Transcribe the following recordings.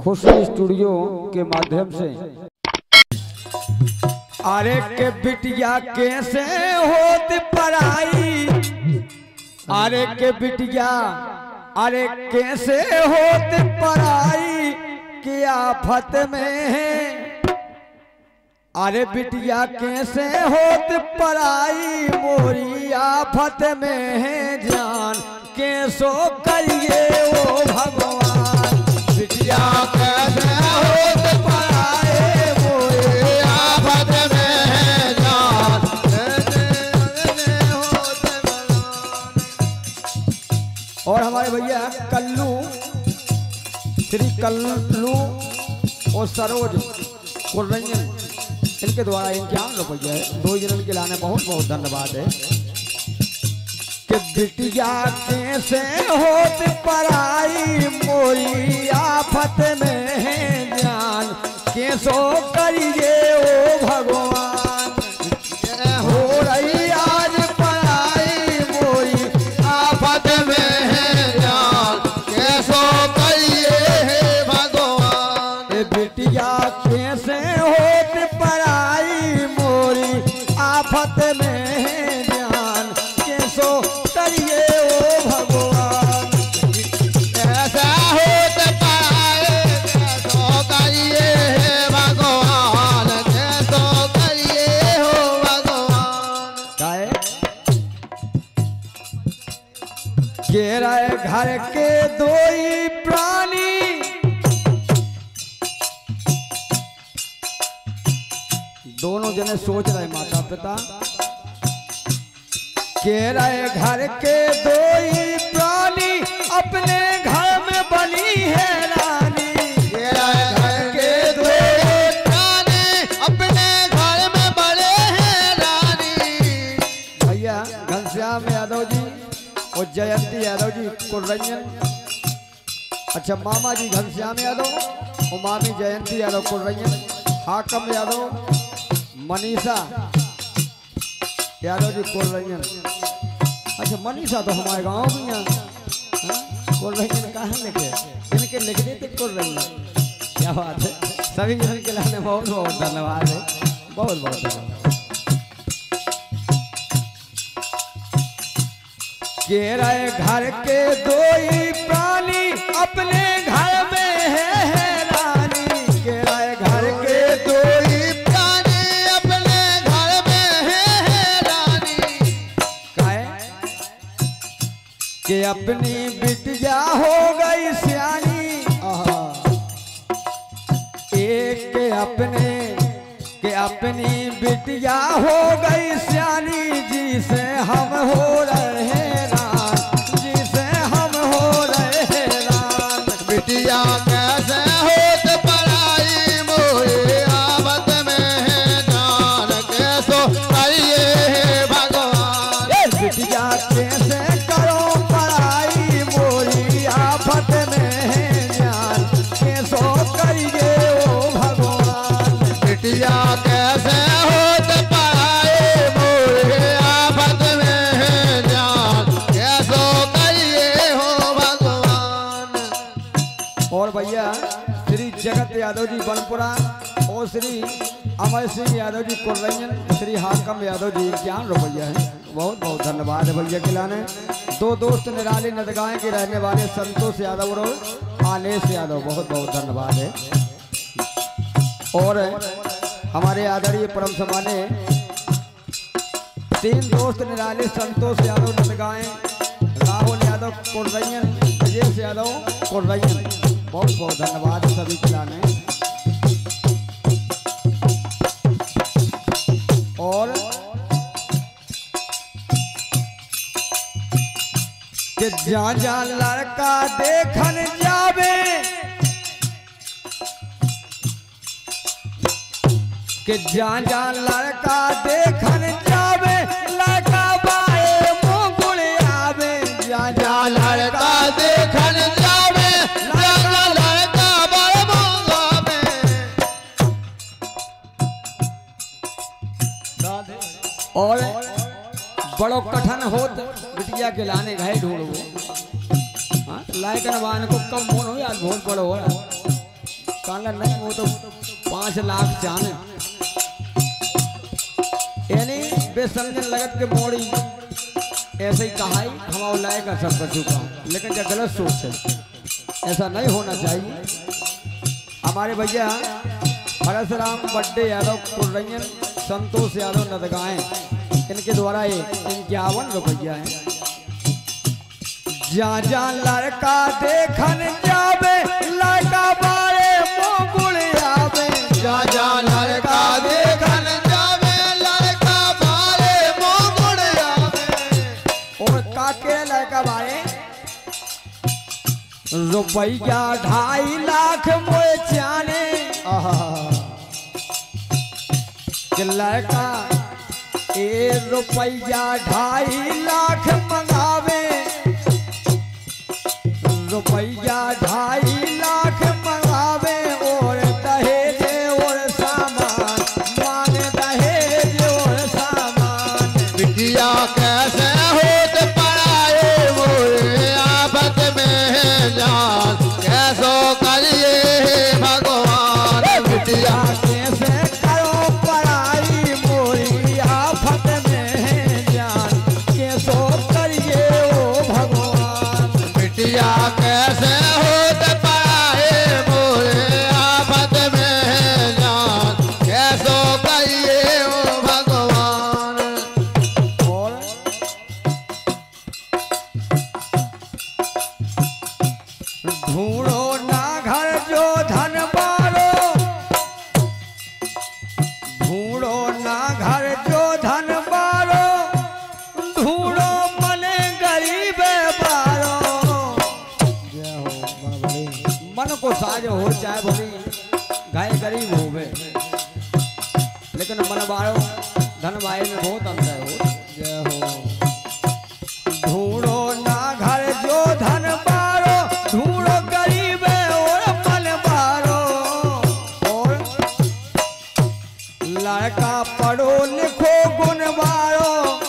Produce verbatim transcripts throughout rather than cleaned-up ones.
खुशी स्टूडियो के माध्यम से अरे के बिटिया कैसे होत पढ़ाई, अरे के बिटिया अरे कैसे होत पढ़ाई की आफत में है, अरे बिटिया कैसे होत पढ़ाई मोरी आफत में है, जान कैसो करिए ओ भगवान, बिटिया कैसे होत पढ़ाई मोरी आफत में है, जान कैसे होत भगवान। और हमारे भैया कल्लू, श्री कल्लू और सरोज कुर्रैयन, इनके द्वारा इक्यावन रुपये है, दो जन के लाने बहुत बहुत धन्यवाद है। कि बिटिया कैसे होत पढ़ाई मोरी आफत में है, जान कैसो करिए ओ भगवान, हो रही आज पढ़ाई मोरी आफत में है, जान कैसो करिए हे भगवान। बिटिया कैसे होत पढ़ाई मोरी आफत में है, जान कैसो करिए ओ भगवान, कैसा होत पढ़ाई कैसो करिए हे भगवान, कैसो करिए हो भगवान। काहे के रहे घर के दोई प्राणी, दोनों जने सोच रहे माता पिता, के रहे घर के दो ही प्राणी अपने घर में बनी है रानी, के रहे घर के दो ही प्राणी अपने घर में बने हैं रानी। भैया घनश्याम यादव जी और जयंती यादव जी कुर्रैयन, अच्छा मामा जी घनश्याम यादव और मामी जयंती यादव कुर्रैयन, हाकम यादव मनीषा यादव जी कुर्रैयन, अच्छा मनीषा तो हमारे गांव में यहाँ कुर्रैयन कहाँ लिखे, इनके लिख देते कुर्रैयन, क्या बात है। सभी जन के लाने बहुत बहुत धन्यवाद है, बहुत बहुत धन्यवाद। के रहे घर के दो ही प्राणी अपने घर में है, है रानी, के रहे घर के दो ही प्राणी अपने घर में है, है रानी। काहे कि अपनी बिटिया हो गई सियानी, एक के अपने के अपनी बिटिया हो गई सियानी, जिसे हम हो रहे हैं रान, जिसे हम हो रहे हैं रान। बिटिया कैसे होत पढ़ाई मोरी आफत में है, जान कैसो करिए हे भगवान। बिटिया कैसे करो पढ़ाई मोरी आफत में है, जान कैसो करिए ओ भगवान। बिटिया कैसे होत पढ़ाई मोरी आफत में है, जान कैसो करिए हो भगवान। और भैया श्री जगत यादव जी बनपुरा और श्री अमर सिंह यादव जी कुर्रैयन, श्री हाकम यादव जी इक्यावन रुपया है, बहुत बहुत धन्यवाद है भैया खिलाने। दो दोस्त निराली नदगांव के रहने वाले संतोष यादव और आनेश यादव, बहुत बहुत धन्यवाद है। और हमारे आदरणीय परम सम्माने तीन दोस्त निराले संतोष यादव नदगांव, राहुल यादव कुर्रैयन, ब्रजेश यादव कुर्रैयन, बहुत बहुत धन्यवाद सभी खिलाने। और कि जा जा लड़का देखन जावे, कि जा जा लड़का देखन जावे, लड़का बाए मुंह आवे, जा जा लड़का देखन जावे, लड़का लड़का बाए मुंह आवे। और बड़ो कठन होत बिटिया के लाने गए ढूंढो, लायक नवान को कम मोन हो यार, बहुत बड़ो हो काला नहीं वो तो पांच लाख चाने यानी बेसमझन लगत के मोड़ी ऐसे ही कहा ही हमारा लाएगा सब बच्चों का, लेकिन क्या गलत सोच है, ऐसा नहीं होना चाहिए। हमारे भैया परशुराम बड्डे यादव कुर्रैयन संतोष यादव नदगाएं, इनके द्वारा ये इक्यावन रुपया है। जा जा लड़का देखन जावे लड़का बारे मोगुल आवे, जा जा लड़का देखन जावे लड़का बारे मोगुल आवे। और काके लड़का बारे रुपया ढाई लाख मोए चाने कि लड़का ए रुपया ढाई लाख मंगावे, रुपया ढाई लाख मंगावे और दहेज और सामान मांगे, दहेज और सामान। बिटिया कैसे होत पड़ाए मोरे आफत में जान, कैसो करिए भगवान। बिटिया कैसे करो पढ़ाई मोरी आफत में जान, कैसो करिए ओ भगवान। बिटिया कैसे होत पड़ाए मोरे आफत में जान, कैसो करिए ओ भगवान। और ढूंढो ना घर जो धन बारो, ढूंढो ना घर जो धन बारो, ढूंढो मने गरीब बारो। जय हो बाबा, मन को साज हो चाहे भली गाय गरीब होवे, लेकिन मन बारो धन बाए में बहुत अंतर हो। जय हो। ढूंढो ना घर जो धन बारो, ढूंढो गरीब और मन बारो। और लड़का पढ़ो लिखो गुण बारो,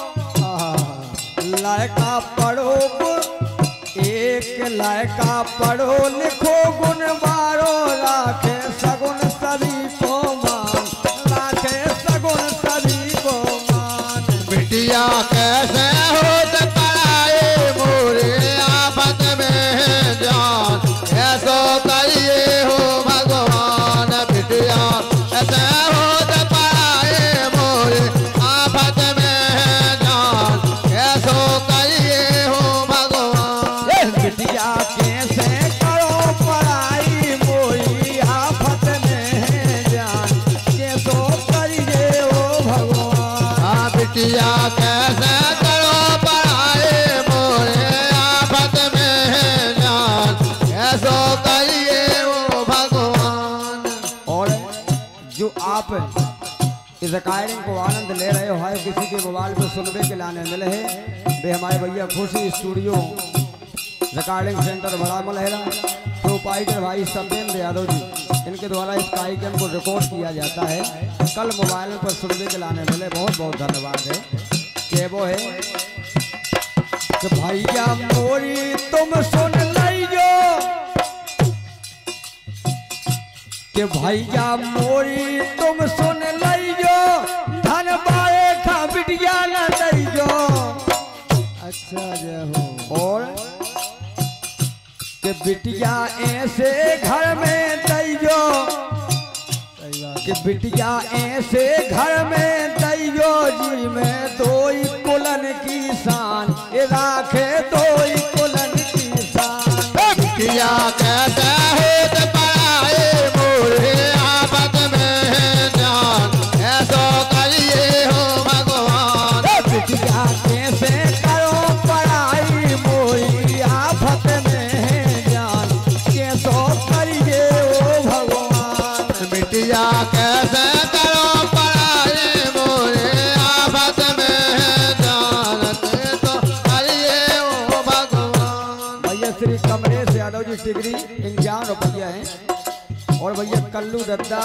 लड़का पढ़ो एक लड़का पढ़ो लिखो गुण बारो, राखे सगुन सभी को मान, राखे सगुन सभी को मान। बिटिया कैसे होत पड़ाए मोरे आफत में जान, कैसो करिए हो भगवान। बिटिया कैसे होत पड़ाए मोरे आफत में जान, कैसो करिए हो भगवान। बिटिया कैसे करो पढ़ाई मोरी आफत में जान, कैसो करिए ओ भगवान। हाँ बिटिया कैसे करो पढ़ाए मोरे आफत में जान, कैसो करिए ओ भगवान। और जो आप इस रिकॉर्डिंग को आनंद ले रहे हो, है किसी के मोबाइल पर सुनने के लाने मिले हैं, वे हमारे भैया खुशी स्टूडियो रिकॉर्डिंग सेंटर बड़ा मलहरा प्रोपाइटर भाई सत्येंद्र यादव जी, इनके द्वारा इस कार्यक्रम को रिकॉर्ड किया जाता है। कल मोबाइल पर सुनने के लाने मिले, बहुत बहुत धन्यवाद है। के वो है कि भैया मोरी तुम सुन लियो, कि भैया मोरी तुम सुन लियो, धन बाए खा बिटिया न दैयो। अच्छा जय हो। और कि बिटिया ऐसे घर में दैयो, कि बिटिया ऐसे घर में दैयो, जी में दो कुलन की शान, ये राखे दो कुलन की शान। बिटिया कैसे होत पड़ाए मोरे आफत में जान, कैसो करिए हो भगवान। बिटिया कैसे करो पढ़ाई मोरी आफत में जान, कैसो करिए ओ भगवान। बिटिया कैसे करो पढ़ाए मोरे आफत में जान, कैसो करिए ओ भगवान। भैया श्री कमलेश यादव जी डिग्री इक्यावन रुपया है। और भैया कल्लू दद्दा,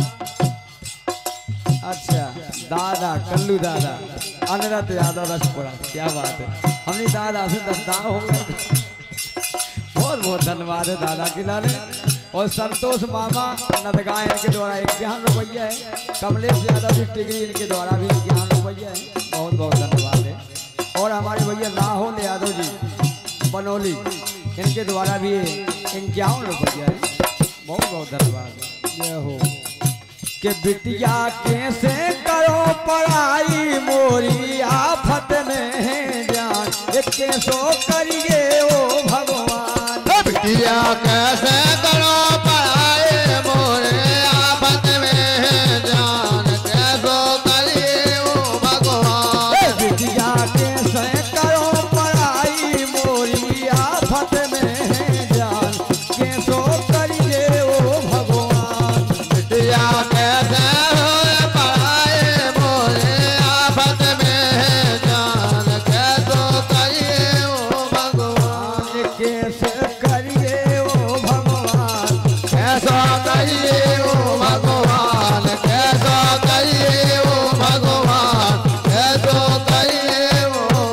अच्छा दादा कल्लू दादा अनरत यादव रसपुरा, क्या बात है, हमने दादा से दद्दा हो गए। बहुत बहुत धन्यवाद है दादा के लाले। और संतोष मामा नदगांव इनके द्वारा इक्यावन रुपया है। कमलेश यादव जी टिगरी इनके द्वारा भी इक्यावन रुपया है। बहुत बहुत धन्यवाद है। और हमारे भैया राहुल यादव जी बनौली इनके द्वारा भी इक्यावन रुपया है। बहुत बहुत धन्यवाद। जय हो। के बिटिया कैसे करो पढ़ाई मोरी आफत में है जान, कैसो करिए ओ भगवान। बिटिया कैसे करो पढ़ाई मोरे आफत में है जान, कैसो करिए ओ भगवान। बिटिया कैसे करो पढ़ाई मोरी आफत में है जान, कैसो करिए ओ भगवान। बिटिया कैसे हो पढ़ाई मोरे आफत में है जान, कैसो करिए ओ भगवान। कैसे करिए ओ भगवान, कैसो करिए ओ भगवान, कैसो करिए ओ भगवान, कैसो करिए ओ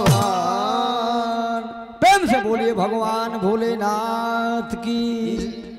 भगवान। प्रेम से बोलिए भगवान भोलेनाथ की।